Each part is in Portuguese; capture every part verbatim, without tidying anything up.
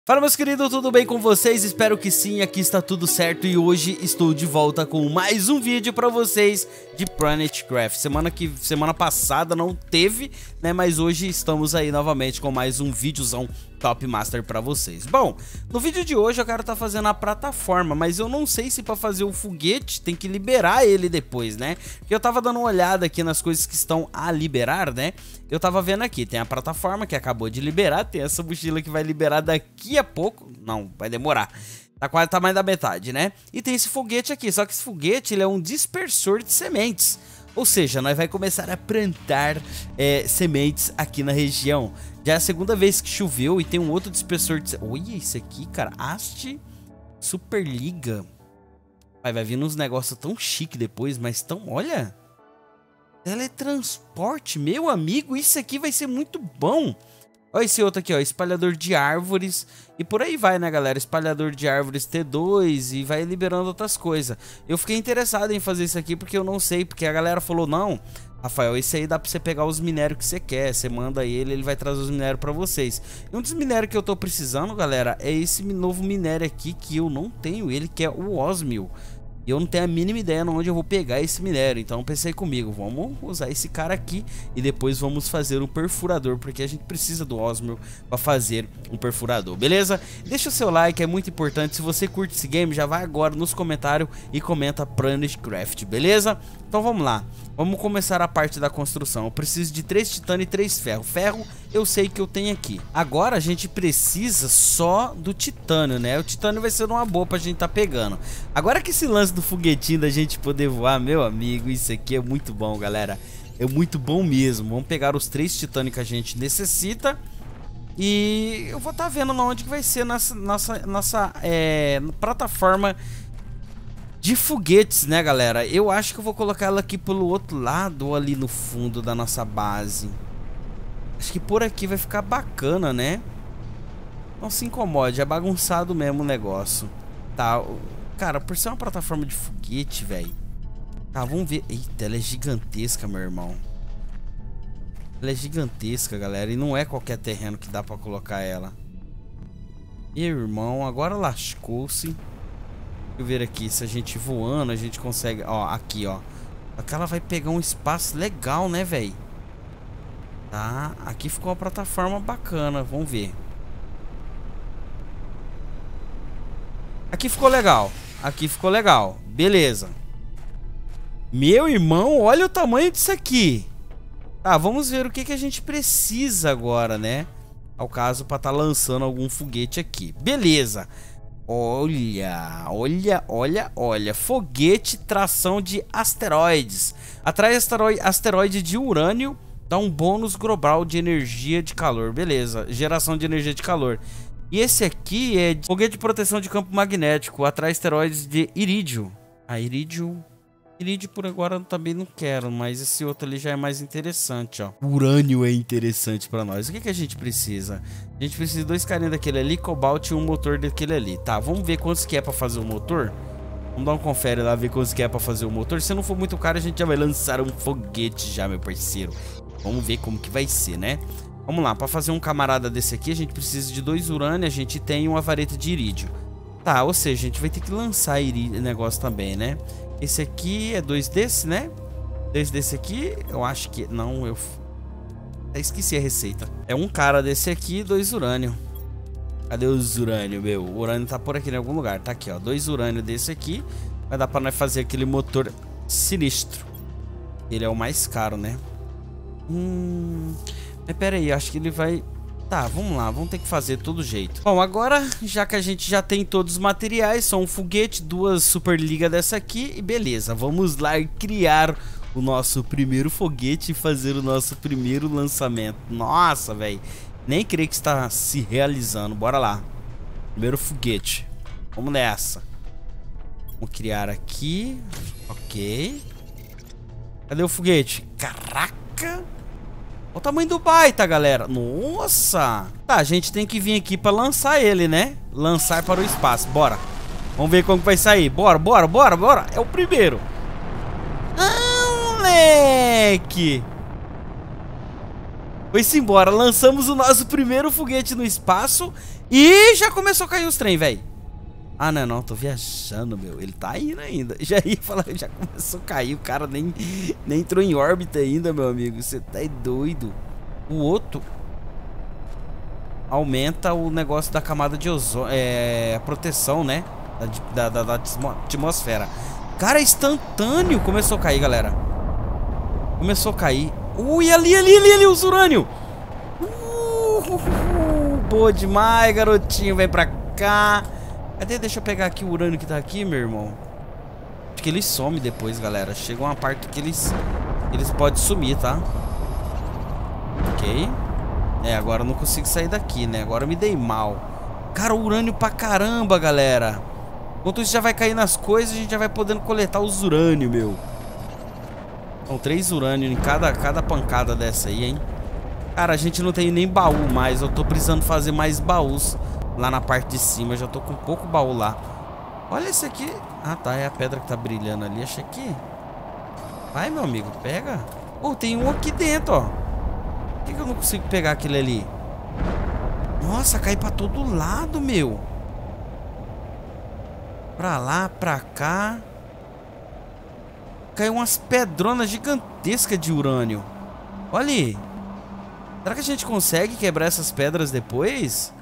Fala, meus queridos, tudo bem com vocês? Espero que sim, aqui está tudo certo e hoje estou de volta com mais um vídeo para vocês de Planet Craft. Semana, que, semana passada não teve, né? Mas hoje estamos aí novamente com mais um videozão Top Master para vocês. Bom, no vídeo de hoje eu quero estar tá fazendo a plataforma, mas eu não sei se para fazer o foguete tem que liberar ele depois, né? Porque eu tava dando uma olhada aqui nas coisas que estão a liberar, né? Eu tava vendo aqui, tem a plataforma que acabou de liberar, tem essa mochila que vai liberar daqui a pouco, não, vai demorar. Tá quase tá mais da metade, né? E tem esse foguete aqui, só que esse foguete ele é um dispersor de sementes. Ou seja, nós vai começar a plantar é, sementes aqui na região. Já é a segunda vez que choveu e tem um outro dispersor de... Olha isso aqui, cara. Haste Superliga. Vai, vai vir uns negócios tão chique depois, mas tão... Olha. Teletransporte, meu amigo. Isso aqui vai ser muito bom. Olha esse outro aqui, ó. Espalhador de árvores. E por aí vai, né, galera? Espalhador de árvores T dois e vai liberando outras coisas. Eu fiquei interessado em fazer isso aqui porque eu não sei. Porque a galera falou, não... Rafael, esse aí dá pra você pegar os minérios que você quer. Você manda ele, ele vai trazer os minérios pra vocês. E um dos minérios que eu tô precisando, galera, é esse novo minério aqui que eu não tenho ele, que é o Osmio. E eu não tenho a mínima ideia onde eu vou pegar esse minério. Então pensei comigo, vamos usar esse cara aqui e depois vamos fazer um perfurador, porque a gente precisa do Osmio para fazer um perfurador, beleza? Deixa o seu like, é muito importante. Se você curte esse game, já vai agora nos comentários e comenta Planet Craft, beleza? Então vamos lá, vamos começar a parte da construção. Eu preciso de três titânio e três ferro. Ferro eu sei que eu tenho aqui. Agora a gente precisa só do titânio, né? O titânio vai ser uma boa pra gente tá pegando. Agora que esse lance do foguetinho da gente poder voar, meu amigo, isso aqui é muito bom, galera. É muito bom mesmo. Vamos pegar os três titânios que a gente necessita. E eu vou estar tá vendo onde que vai ser nossa, nossa, nossa é, plataforma de foguetes, né, galera? Eu acho que eu vou colocar ela aqui pelo outro lado ou ali no fundo da nossa base. Acho que por aqui vai ficar bacana, né? Não se incomode, é bagunçado mesmo o negócio. Tá, cara, por ser uma plataforma de foguete, velho. Tá, vamos ver. Eita, ela é gigantesca, meu irmão. Ela é gigantesca, galera. E não é qualquer terreno que dá pra colocar ela. Meu irmão, agora lascou-se. Deixa eu ver aqui, se a gente voando, a gente consegue... Ó, aqui, ó. Aquela vai pegar um espaço legal, né, velho? Tá, aqui ficou uma plataforma bacana, vamos ver. Aqui ficou legal. Aqui ficou legal, beleza. Meu irmão, olha o tamanho disso aqui. Tá, vamos ver o que, que a gente precisa agora, né? Ao caso, para estar lançando algum foguete aqui. Beleza. Olha, olha, olha, olha. Foguete tração de asteroides. Atrai asteroide, asteroide de urânio. Dá um bônus global de energia de calor. Beleza, geração de energia de calor. E esse aqui é de foguete de proteção de campo magnético. Atrai asteroides de irídio. Ah, irídio... Irídio por agora eu também não quero, mas esse outro ali já é mais interessante, ó. Urânio é interessante pra nós. O que que a gente precisa? A gente precisa de dois carinhos daquele ali, cobalto e um motor daquele ali. Tá, vamos ver quantos que é pra fazer o motor? Vamos dar um confere lá, ver quantos que é pra fazer o motor. Se não for muito caro, a gente já vai lançar um foguete já, meu parceiro. Vamos ver como que vai ser, né? Vamos lá, pra fazer um camarada desse aqui, a gente precisa de dois urânio, a gente tem uma vareta de irídio. Tá, ou seja, a gente vai ter que lançar irídio, negócio também, né? Esse aqui é dois desse, né? Dois desse aqui, eu acho que... Não, eu... Até esqueci a receita. É um cara desse aqui e dois urânio. Cadê os urânio, meu? O urânio tá por aqui em algum lugar. Tá aqui, ó. Dois urânio desse aqui. Vai dar pra nós fazer aquele motor sinistro. Ele é o mais caro, né? Hum... Mas pera aí, acho que ele vai... Tá, vamos lá, vamos ter que fazer de todo jeito. Bom, agora, já que a gente já tem todos os materiais, só um foguete, duas Superliga dessa aqui e beleza. Vamos lá criar o nosso primeiro foguete e fazer o nosso primeiro lançamento. Nossa, velho, nem creio que está se realizando. Bora lá. Primeiro foguete. Vamos nessa. Vamos criar aqui. Ok. Cadê o foguete? Caraca! Olha o tamanho do baita, galera. Nossa. Tá, a gente tem que vir aqui pra lançar ele, né? Lançar para o espaço. Bora. Vamos ver como vai sair. Bora, bora, bora, bora. É o primeiro. Ah, moleque. Foi-se embora. Lançamos o nosso primeiro foguete no espaço e já começou a cair os trem, velho. Ah, não, não. Tô viajando, meu. Ele tá indo ainda. Já ia falar, já começou a cair. O cara nem, nem entrou em órbita ainda, meu amigo. Você tá doido. O outro aumenta o negócio da camada de ozônio. É... proteção, né? Da, da, da, da atmosfera. Cara, é instantâneo. Começou a cair, galera. Começou a cair. Ui, ali, ali, ali, ali, os urânio. Uh, uh, uh, boa demais, garotinho. Vem pra cá. Cadê? Deixa eu pegar aqui o urânio que tá aqui, meu irmão. Acho que ele some depois, galera. Chega uma parte que eles eles podem sumir, tá? Ok. É, agora eu não consigo sair daqui, né? Agora eu me dei mal. Cara, urânio pra caramba, galera. Enquanto isso já vai cair nas coisas, a gente já vai podendo coletar os urânio, meu. São três urânio em cada, cada pancada dessa aí, hein? Cara, a gente não tem nem baú mais. Eu tô precisando fazer mais baús lá na parte de cima. Eu já tô com pouco baú lá. Olha esse aqui. Ah, tá. É a pedra que tá brilhando ali. Achei que... Vai, meu amigo. Pega. Oh, tem um aqui dentro, ó. Por que que eu não consigo pegar aquele ali? Nossa, cai pra todo lado, meu. Pra lá, pra cá. Caiu umas pedronas gigantescas de urânio. Olha aí. Será que a gente consegue quebrar essas pedras depois?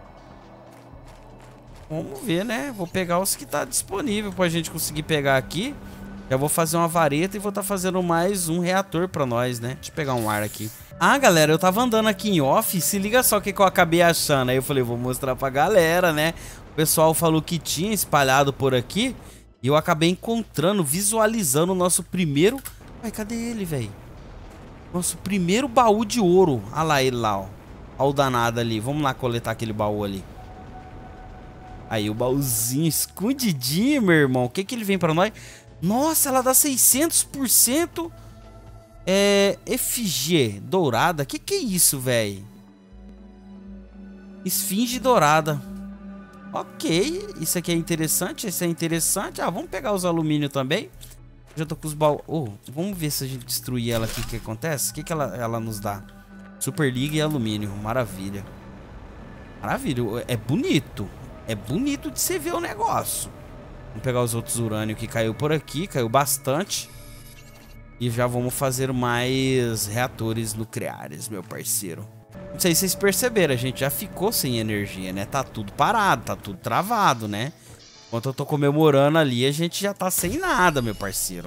Vamos ver, né? Vou pegar os que tá disponível pra gente conseguir pegar aqui. Já vou fazer uma vareta e vou estar tá fazendo mais um reator pra nós, né? Deixa eu pegar um ar aqui. Ah, galera, eu tava andando aqui em off. Se liga só o que, que eu acabei achando. Aí eu falei, vou mostrar pra galera, né? O pessoal falou que tinha espalhado por aqui. E eu acabei encontrando, visualizando o nosso primeiro... Ai, cadê ele, velho? Nosso primeiro baú de ouro. Olha lá ele lá, ó. Olha o danado ali. Vamos lá coletar aquele baú ali. Aí, o baúzinho escondidinho, meu irmão. O que que ele vem pra nós? Nossa, ela dá seiscentos por cento. É... F G dourada. Que que é isso, velho? Esfinge dourada. Ok, isso aqui é interessante, isso é interessante. Ah, vamos pegar os alumínio também. Já tô com os baús. Oh, vamos ver se a gente destruir ela aqui, o que acontece? O que que ela, ela nos dá? Super Liga e alumínio, maravilha. Maravilha, é bonito. É bonito de você ver o negócio. Vamos pegar os outros urânio que caiu por aqui, caiu bastante. E já vamos fazer mais reatores nucleares, meu parceiro. Não sei se vocês perceberam, a gente já ficou sem energia, né? Tá tudo parado, tá tudo travado, né? Enquanto eu tô comemorando ali, a gente já tá sem nada, meu parceiro.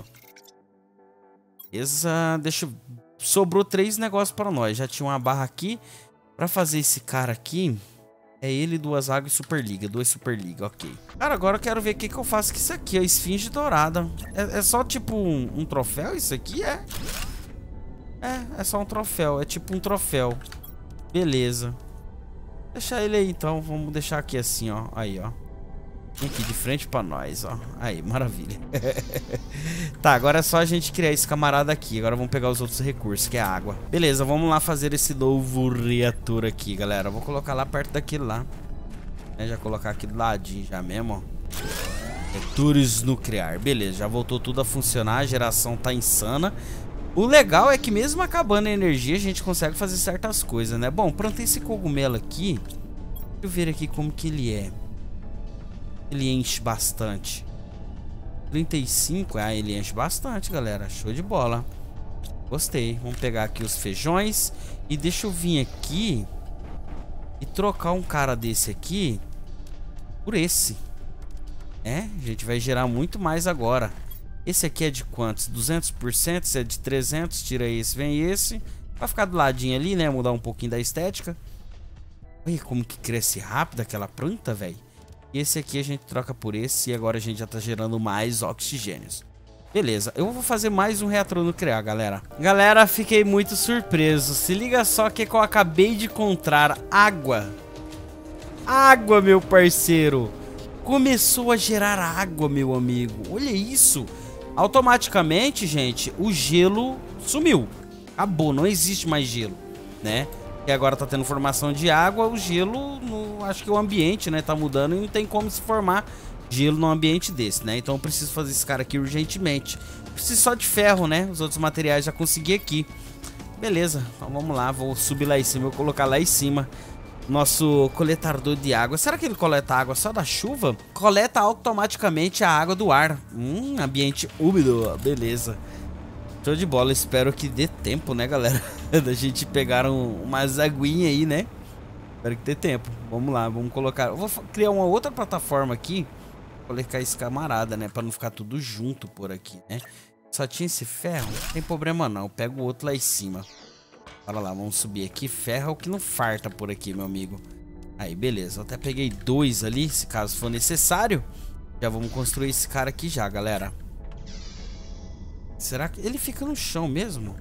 Beleza, deixa eu... Sobrou três negócios pra nós. Já tinha uma barra aqui. Pra fazer esse cara aqui, é ele, duas águas e Superliga. Duas Superliga, ok. Cara, agora eu quero ver o que, que eu faço com isso aqui, a esfinge dourada. É, é só tipo um, um troféu isso aqui? É. É, é só um troféu. É tipo um troféu. Beleza. Deixar ele aí então. Vamos deixar aqui assim, ó. Aí, ó. Vem aqui de frente pra nós, ó. Aí, maravilha. Tá, agora é só a gente criar esse camarada aqui. Agora vamos pegar os outros recursos, que é a água. Beleza, vamos lá fazer esse novo reator aqui, galera. Vou colocar lá perto daquele lá. É, já colocar aqui do ladinho já mesmo, ó. Reatores nuclear. Beleza, já voltou tudo a funcionar. A geração tá insana. O legal é que mesmo acabando a energia, a gente consegue fazer certas coisas, né? Bom, plantei esse cogumelo aqui. Deixa eu ver aqui como que ele é. Ele enche bastante. trinta e cinco. Ah, ele enche bastante, galera. Show de bola. Gostei. Vamos pegar aqui os feijões. E deixa eu vir aqui e trocar um cara desse aqui por esse. É, a gente vai gerar muito mais agora. Esse aqui é de quantos? duzentos por cento, esse é de trezentos, tira esse, vem esse. Vai ficar do ladinho ali, né? Mudar um pouquinho da estética. Olha como que cresce rápido aquela planta, velho. E esse aqui a gente troca por esse e agora a gente já tá gerando mais oxigênios. Beleza, eu vou fazer mais um reator nuclear, galera. Galera, fiquei muito surpreso. Se liga só que eu acabei de encontrar água. Água, meu parceiro. Começou a gerar água, meu amigo. Olha isso. Automaticamente, gente, o gelo sumiu. Acabou, não existe mais gelo, né? E agora tá tendo formação de água. O gelo, no, acho que o ambiente, né, tá mudando e não tem como se formar gelo num ambiente desse, né? Então eu preciso fazer esse cara aqui urgentemente. Preciso só de ferro, né? Os outros materiais já consegui aqui. Beleza, então vamos lá, vou subir lá em cima, vou colocar lá em cima nosso coletador de água. Será que ele coleta água só da chuva? Coleta automaticamente a água do ar. Hum, ambiente úmido, beleza. Show de bola, espero que dê tempo, né, galera? Da gente pegar um, umas aguinhas aí, né? Espero que dê tempo. Vamos lá, vamos colocar... Eu vou criar uma outra plataforma aqui. Vou colocar esse camarada, né? Pra não ficar tudo junto por aqui, né? Só tinha esse ferro? Não tem problema não, pego o outro lá em cima. Bora lá, vamos subir aqui. Ferro é o que não farta por aqui, meu amigo. Aí, beleza. Eu até peguei dois ali, se caso for necessário. Já vamos construir esse cara aqui já, galera. Será que ele fica no chão mesmo?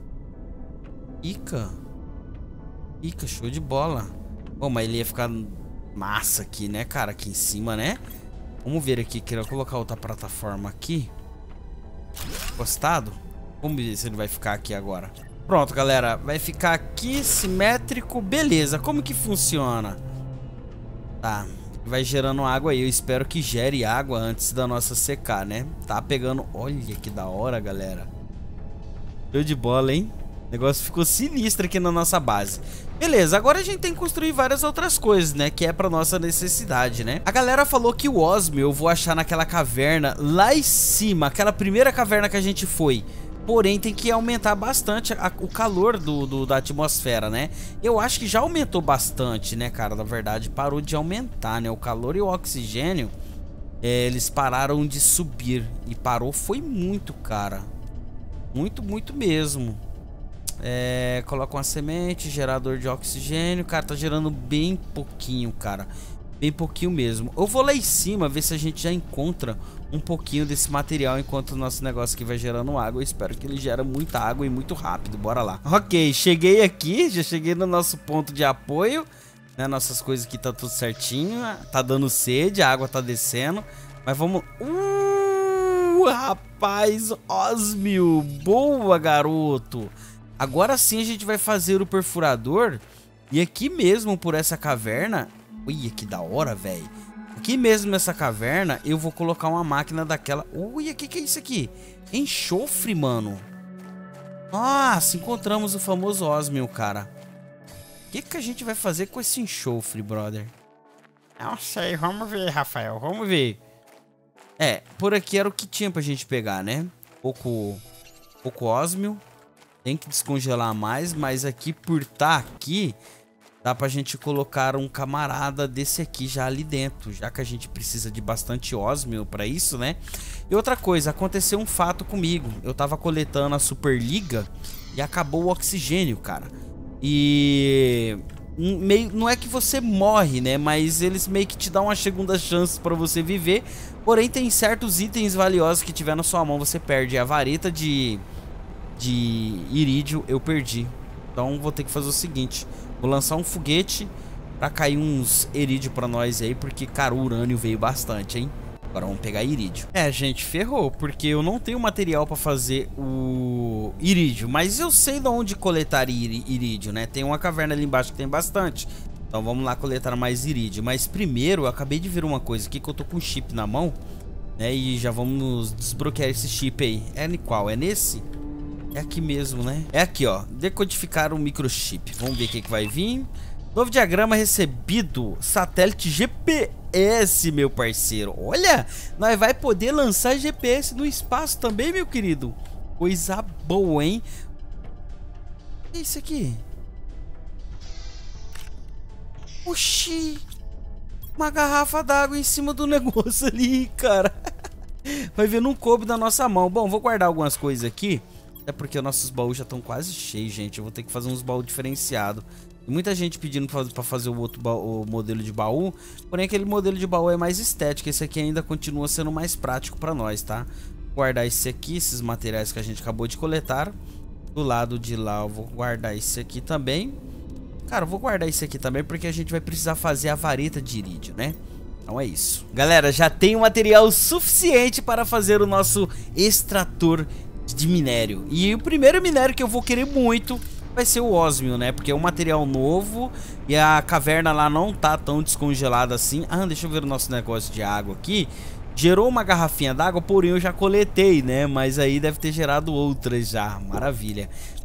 Ica. Ica, show de bola. Bom, mas ele ia ficar massa aqui, né, cara? Aqui em cima, né? Vamos ver aqui. Quero colocar outra plataforma aqui. Encostado. Vamos ver se ele vai ficar aqui agora. Pronto, galera, vai ficar aqui simétrico, beleza. Como que funciona? Tá, vai gerando água aí. Eu espero que gere água antes da nossa secar, né? Tá pegando, olha que da hora, galera. Show de bola, hein? O negócio ficou sinistro aqui na nossa base. Beleza, agora a gente tem que construir várias outras coisas, né? Que é pra nossa necessidade, né? A galera falou que o Osmio eu vou achar naquela caverna lá em cima. Aquela primeira caverna que a gente foi. Porém, tem que aumentar bastante a, o calor do, do, da atmosfera, né? Eu acho que já aumentou bastante, né, cara? Na verdade, parou de aumentar, né? O calor e o oxigênio, é, eles pararam de subir. E parou foi muito, cara. Muito, muito mesmo. É, coloca uma semente, gerador de oxigênio. Cara, tá gerando bem pouquinho, cara. Bem pouquinho mesmo. Eu vou lá em cima ver se a gente já encontra um pouquinho desse material enquanto o nosso negócio aqui vai gerando água. Eu espero que ele gere muita água e muito rápido. Bora lá. Ok, cheguei aqui. Já cheguei no nosso ponto de apoio, né? Nossas coisas aqui tá tudo certinho. Tá dando sede, a água tá descendo. Mas vamos... Uh, rapaz, Osmio. Boa, garoto. Agora sim a gente vai fazer o perfurador. E aqui mesmo por essa caverna... Olha que da hora, velho. Aqui mesmo nessa caverna, eu vou colocar uma máquina daquela... Olha, o que, que é isso aqui? Enxofre, mano. Nossa, encontramos o famoso Osmio, cara. O que, que a gente vai fazer com esse enxofre, brother? Não sei, vamos ver, Rafael, vamos ver. É, por aqui era o que tinha pra gente pegar, né? Pouco, pouco Osmio. Tem que descongelar mais, mas aqui por estar aqui... Dá pra gente colocar um camarada desse aqui já ali dentro, já que a gente precisa de bastante Osmio pra isso, né? E outra coisa, aconteceu um fato comigo. Eu tava coletando a Superliga e acabou o oxigênio, cara. E... Meio, não é que você morre, né? Mas eles meio que te dão uma segunda chance pra você viver. Porém, tem certos itens valiosos que tiver na sua mão, você perde. A vareta de, de irídio eu perdi. Então vou ter que fazer o seguinte... Vou lançar um foguete pra cair uns irídio pra nós aí, porque, cara, o urânio veio bastante, hein? Agora vamos pegar irídio. É, gente, ferrou, porque eu não tenho material pra fazer o irídio, mas eu sei de onde coletar irídio, né? Tem uma caverna ali embaixo que tem bastante. Então vamos lá coletar mais irídio. Mas primeiro, eu acabei de ver uma coisa aqui, que eu tô com um chip na mão, né? E já vamos desbloquear esse chip aí. É em qual? É nesse? É aqui mesmo, né? É aqui, ó. Decodificar um microchip. Vamos ver o que, que vai vir. Novo diagrama recebido. Satélite G P S, meu parceiro. Olha, nós vai poder lançar G P S no espaço também, meu querido. Coisa boa, hein? O que é isso aqui? Oxi. Uma garrafa d'água em cima do negócio ali, cara. Vai ver, não coube da nossa mão. Bom, vou guardar algumas coisas aqui. É porque nossos baús já estão quase cheios, gente. Eu vou ter que fazer uns baús diferenciados. Tem muita gente pedindo para fazer o outro baú, o modelo de baú. Porém, aquele modelo de baú é mais estético. Esse aqui ainda continua sendo mais prático para nós, tá? Vou guardar esse aqui, esses materiais que a gente acabou de coletar. Do lado de lá eu vou guardar esse aqui também. Cara, eu vou guardar esse aqui também porque a gente vai precisar fazer a vareta de irídio, né? Então é isso. Galera, já tem o material suficiente para fazer o nosso extrator de minério. E o primeiro minério que eu vou querer muito vai ser o Osmio, né? Porque é um material novo e a caverna lá não tá tão descongelada assim. Ah, deixa eu ver o nosso negócio de água aqui. Gerou uma garrafinha d'água, porém eu já coletei, né? Mas aí deve ter gerado outras já. Maravilha.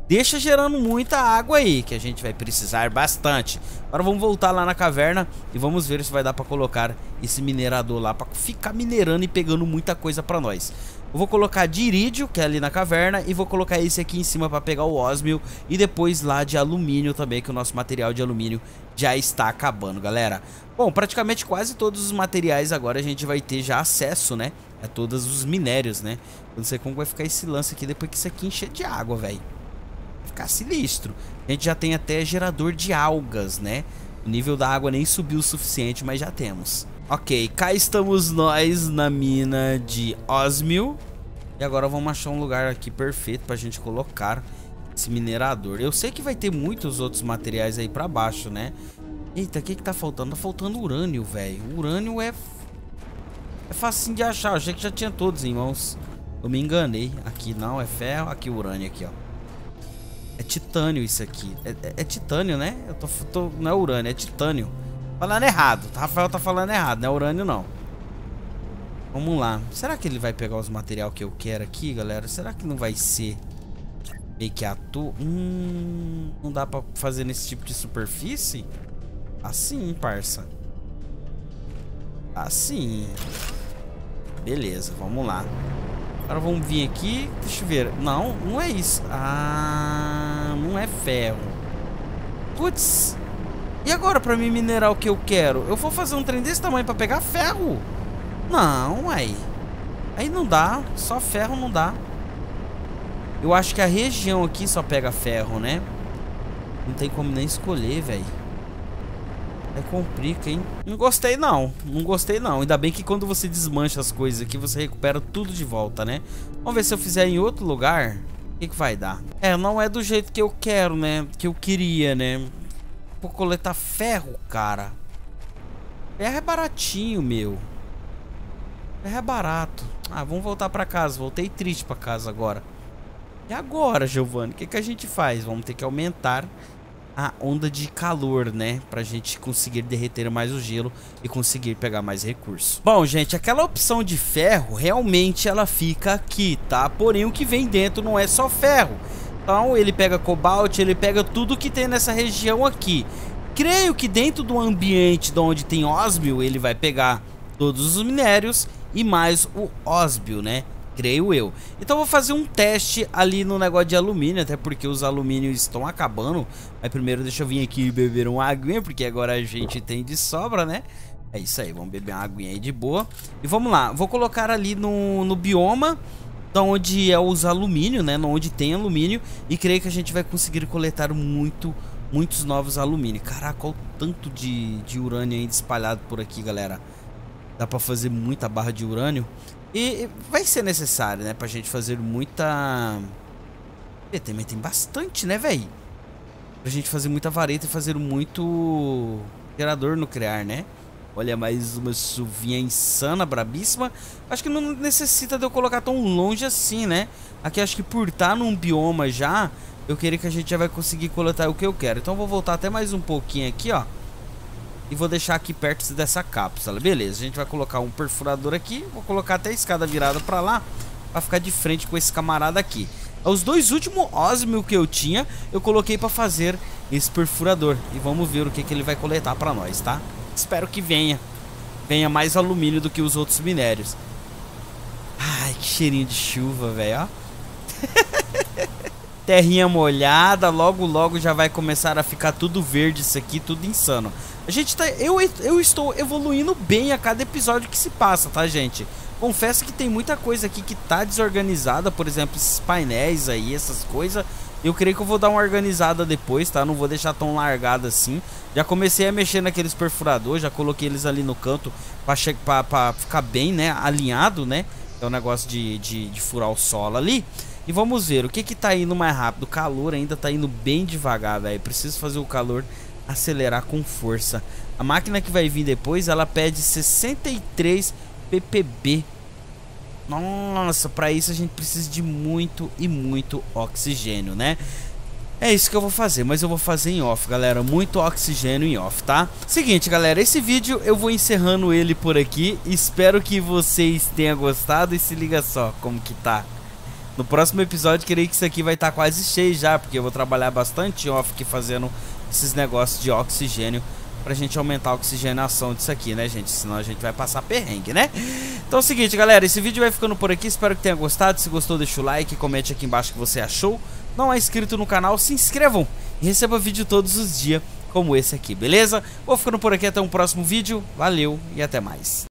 deixa gerando muita água aí, que a gente vai precisar bastante. Agora vamos voltar lá na caverna e vamos ver se vai dar pra colocar esse minerador lá, pra ficar minerando e pegando muita coisa pra nós. Eu vou colocar de irídio, que é ali na caverna, e vou colocar esse aqui em cima pra pegar o ósmio. E depois lá de alumínio também, que o nosso material de alumínio já está acabando, galera. Bom, praticamente quase todos os materiais agora a gente vai ter já acesso, né? A todos os minérios, né? Eu não sei como vai ficar esse lance aqui depois que isso aqui encher de água, velho. Vai ficar sinistro. A gente já tem até gerador de algas, né? O nível da água nem subiu o suficiente, mas já temos. Ok, cá estamos nós na mina de ósmio. E agora vamos achar um lugar aqui perfeito pra gente colocar esse minerador. Eu sei que vai ter muitos outros materiais aí pra baixo, né? Eita, o que que tá faltando? Tá faltando urânio, velho. Urânio é... É facinho de achar. Eu achei que já tinha todos em mãos. Eu me enganei. Aqui não, é ferro. Aqui urânio, aqui, ó. É titânio isso aqui. É, é, é titânio, né? Eu tô, tô... Não é urânio, é titânio. Falando errado. O Rafael tá falando errado. Não é urânio, não. Vamos lá. Será que ele vai pegar os materiais que eu quero aqui, galera? Será que não vai ser meio que ator? Hum... Não dá pra fazer nesse tipo de superfície? Assim, parça. Assim. Beleza, vamos lá. Agora vamos vir aqui. Deixa eu ver. Não, não é isso. Ah, não é ferro. Putz. E agora pra mim minerar o que eu quero? Eu vou fazer um trem desse tamanho pra pegar ferro? Não, aí. Aí não dá. Só ferro não dá. Eu acho que a região aqui só pega ferro, né? Não tem como nem escolher, velho. É complica, hein? Não gostei não, não gostei não. Ainda bem que quando você desmancha as coisas aqui, você recupera tudo de volta, né? Vamos ver se eu fizer em outro lugar, o que que vai dar? É, não é do jeito que eu quero, né? Que eu queria, né? Vou coletar ferro, cara. Ferro é baratinho, meu. Ferro é barato. Ah, vamos voltar pra casa. Voltei triste pra casa agora. E agora, Giovanni? O que que a gente faz? Vamos ter que aumentar a onda de calor, né? Pra gente conseguir derreter mais o gelo e conseguir pegar mais recursos. Bom, gente, aquela opção de ferro, realmente ela fica aqui, tá? Porém, o que vem dentro não é só ferro. Então, ele pega cobalto, ele pega tudo que tem nessa região aqui. Creio que dentro do ambiente de onde tem ósmio, ele vai pegar todos os minérios e mais o ósmio, né? Creio eu. Então vou fazer um teste ali no negócio de alumínio, até porque os alumínios estão acabando. Mas primeiro deixa eu vir aqui e beber uma aguinha, porque agora a gente tem de sobra, né? É isso aí, vamos beber uma aguinha aí de boa. E vamos lá, vou colocar ali no, no bioma, da onde é os alumínio, né? Onde tem alumínio. E creio que a gente vai conseguir coletar muito, muitos novos alumínios. Caraca, olha o tanto de, de urânio ainda espalhado por aqui, galera. Dá pra fazer muita barra de urânio. E vai ser necessário, né? Pra gente fazer muita... E também tem bastante, né, velho? Pra gente fazer muita vareta e fazer muito gerador nuclear, né? Olha, mais uma chuvinha insana, brabíssima. Acho que não necessita de eu colocar tão longe assim, né? Aqui acho que por estar num bioma já, eu queria que a gente já vai conseguir coletar o que eu quero. Então eu vou voltar até mais um pouquinho aqui, ó. E vou deixar aqui perto dessa cápsula. Beleza, a gente vai colocar um perfurador aqui. Vou colocar até a escada virada pra lá, pra ficar de frente com esse camarada aqui. Os dois últimos ósmio que eu tinha, eu coloquei pra fazer esse perfurador. E vamos ver o que, que ele vai coletar pra nós, tá? Espero que venha. Venha mais alumínio do que os outros minérios. Ai, que cheirinho de chuva, velho, ó. Terrinha molhada, logo logo já vai começar a ficar tudo verde isso aqui, tudo insano. A gente tá, eu, eu estou evoluindo bem a cada episódio que se passa, tá, gente? Confesso que tem muita coisa aqui que tá desorganizada, por exemplo, esses painéis aí, essas coisas. Eu creio que eu vou dar uma organizada depois, tá? Não vou deixar tão largado assim. Já comecei a mexer naqueles perfuradores, já coloquei eles ali no canto pra, pra, pra ficar bem, né, alinhado, né? É um negócio de, de, de furar o solo ali. E vamos ver, o que que tá indo mais rápido? O calor ainda tá indo bem devagar, velho. Preciso fazer o calor acelerar com força. A máquina que vai vir depois, ela pede sessenta e três P P B. Nossa, pra isso a gente precisa de muito e muito oxigênio, né? É isso que eu vou fazer, mas eu vou fazer em off, galera. Muito oxigênio em off, tá? Seguinte, galera, esse vídeo eu vou encerrando ele por aqui. Espero que vocês tenham gostado e se liga só como que tá. No próximo episódio, creio que isso aqui vai estar quase cheio já, porque eu vou trabalhar bastante off aqui fazendo esses negócios de oxigênio pra gente aumentar a oxigenação disso aqui, né, gente? Senão a gente vai passar perrengue, né? Então é o seguinte, galera, esse vídeo vai ficando por aqui. Espero que tenha gostado. Se gostou, deixa o like, comente aqui embaixo o que você achou. Não é inscrito no canal, se inscrevam e receba vídeo todos os dias como esse aqui, beleza? Vou ficando por aqui, até um próximo vídeo. Valeu e até mais.